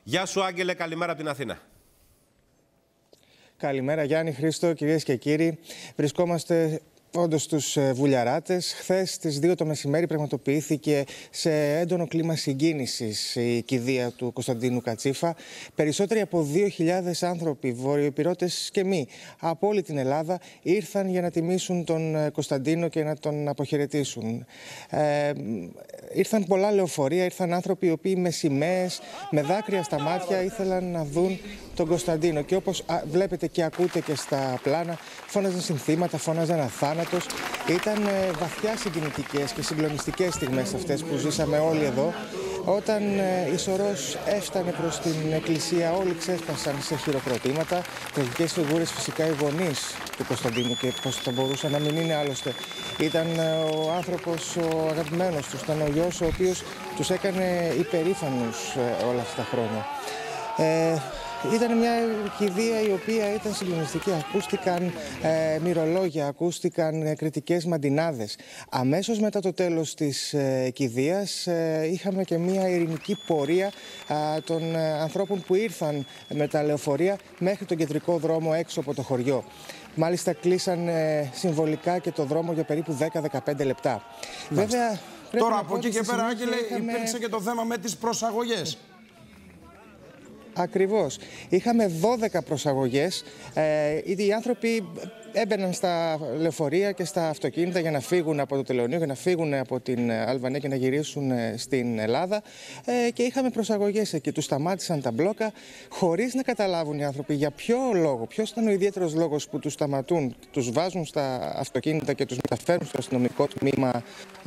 Γεια σου, Άγγελε, καλημέρα από την Αθήνα. Καλημέρα Γιάννη, Χρήστο, κυρίες και κύριοι. Βρισκόμαστε όντως στους Βουλιαράτες. Χθες στις 2 το μεσημέρι πραγματοποιήθηκε σε έντονο κλίμα συγκίνησης η κηδεία του Κωνσταντίνου Κατσίφα. Περισσότεροι από 2.000 άνθρωποι, βορειοϊπηρώτες και μη, από όλη την Ελλάδα ήρθαν για να τιμήσουν τον Κωνσταντίνο και να τον αποχαιρετήσουν. Ήρθαν πολλά λεωφορεία, ήρθαν άνθρωποι οι οποίοι με σημαίες, με δάκρυα στα μάτια ήθελαν να δουν τον Κωνσταντίνο. Και όπως βλέπετε και ακούτε και στα πλάνα, φώναζαν συνθήματα, φώναζαν αθάνατος. Ήταν βαθιά συγκινητικές και συγκλονιστικές στιγμές αυτές που ζήσαμε όλοι εδώ. Όταν η σωρός έφτανε προς την εκκλησία, όλοι ξέσπασαν σε χειροκροτήματα. Τραγικές φιγούρες φυσικά οι γονείς του Κωνσταντίνου, και πώς θα μπορούσε να μην είναι άλλωστε. Ήταν ο άνθρωπος, ο αγαπημένος τους, ήταν ο γιος ο οποίος τους έκανε υπερήφανους όλα αυτά τα χρόνια. Ήταν μια κηδεία η οποία ήταν συγκλονιστική. Ακούστηκαν μυρολόγια, ακούστηκαν κριτικές μαντινάδες. Αμέσως μετά το τέλος της κηδείας είχαμε και μια ειρηνική πορεία των ανθρώπων που ήρθαν με τα λεωφορεία μέχρι τον κεντρικό δρόμο έξω από το χωριό. Μάλιστα κλείσαν συμβολικά και το δρόμο για περίπου 10-15 λεπτά. Βέβαια, τώρα από εκεί και πέρα, Άγγελε, υπήρξε και το θέμα με τις προσαγωγές. Ακριβώς. Είχαμε 12 προσαγωγές. Οι άνθρωποι έμπαιναν στα λεωφορεία και στα αυτοκίνητα για να φύγουν από το τελωνείο, για να φύγουν από την Αλβανία και να γυρίσουν στην Ελλάδα. Και είχαμε προσαγωγές εκεί. Τους σταμάτησαν τα μπλόκα χωρίς να καταλάβουν οι άνθρωποι για ποιο λόγο, ποιος ήταν ο ιδιαίτερος λόγος που τους σταματούν, τους βάζουν στα αυτοκίνητα και τους μεταφέρουν στο αστυνομικό τμήμα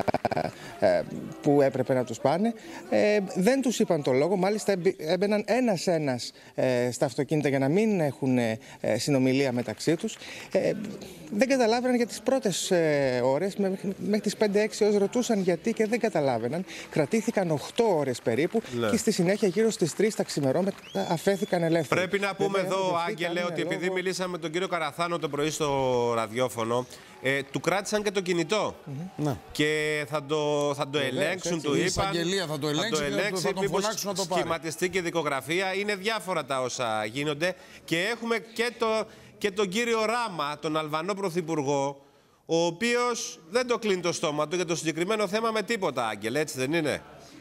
που έπρεπε να τους πάνε. Δεν τους είπαν το λόγο. Μάλιστα έμπαιναν ένας-ένας στα αυτοκίνητα για να μην έχουν συνομιλία μεταξύ τους. Δεν καταλάβαιναν για τις πρώτες ώρες, μέχρι τις 5-6 ώρες ρωτούσαν γιατί και δεν καταλάβαιναν. Κρατήθηκαν 8 ώρες περίπου και στη συνέχεια γύρω στις 3 τα ξημερώματα αφέθηκαν ελεύθεροι. Πρέπει να πούμε εδώ, Άγγελε, ότι επειδή μιλήσαμε με τον κύριο Καραθάνο το πρωί στο ραδιόφωνο, του κράτησαν και το κινητό. Και θα το ελέγξουν, του είπαν. Η εισαγγελία θα το ελέγξει και θα τον φωνάξουν να το πάρει. Σχηματιστεί και δικογραφία. Είναι διάφορα τα όσα γίνονται. Και έχουμε και τον κύριο Ράμα, τον Αλβανό Πρωθυπουργό, ο οποίος δεν το κλείνει το στόμα του για το συγκεκριμένο θέμα με τίποτα, Άγγελ, έτσι δεν είναι?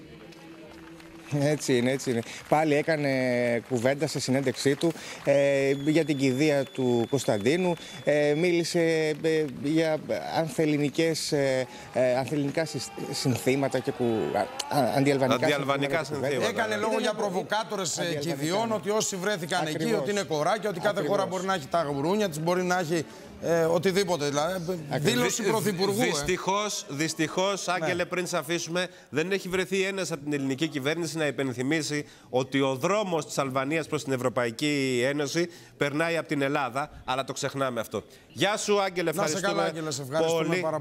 Έτσι είναι, έτσι είναι. Πάλι έκανε κουβέντα σε συνέντευξή του για την κηδεία του Κωνσταντίνου. Μίλησε για ανθελληνικά συνθήματα και αντιαλβανικά συνθήματα. Έκανε λόγο για προβοκάτορες κηδιών, ότι όσοι βρέθηκαν εκεί, ότι είναι κοράκια, ότι κάθε χώρα μπορεί να έχει τα γουρούνια της, μπορεί να έχει οτιδήποτε. Δηλαδή, δήλωση πρωθυπουργού. Δυστυχώς, Άγγελε, πριν σε αφήσουμε, δεν έχει βρεθεί ένας από την ελληνική κυβέρνηση να υπενθυμίσει ότι ο δρόμος της Αλβανίας προς την Ευρωπαϊκή Ένωση περνάει από την Ελλάδα, αλλά το ξεχνάμε αυτό. Γεια σου, Άγγελε, ευχαριστούμε. Να σε καλά, Άγγελε, σε ευχαριστούμε πάρα πολύ.